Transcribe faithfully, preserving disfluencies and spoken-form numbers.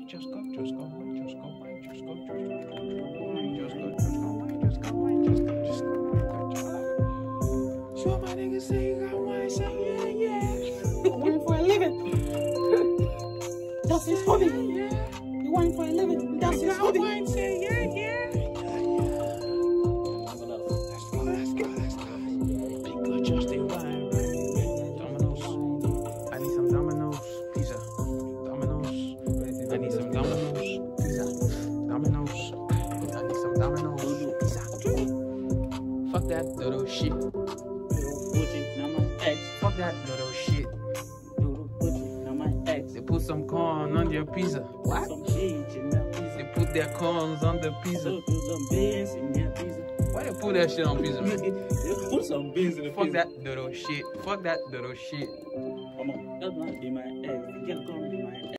just go, just go away, just go away, just go, just go, just go away, just go, just go away, just go away, just go, just go away, just go. Sure, my niggas say you got one, say yeah, yeah. Working for a living. That's his hobby. You working for a living. That's his hobby. One, say yeah, yeah. Let's go, let's go, let's go. People just in line, right? Domino's. I need some Domino's pizza. Domino's. I need some Domino's pizza. Domino's. I need some Domino's pizza. Fuck that little shit. Fuck that little shit. They put some corn on your pizza. What? They put their corns on the pizza. Why they put that shit on pizza, man? Put some beans in the Fuck pizza. that little shit. Fuck that little shit. Come on, that's not be my ex. You can't call me my ex.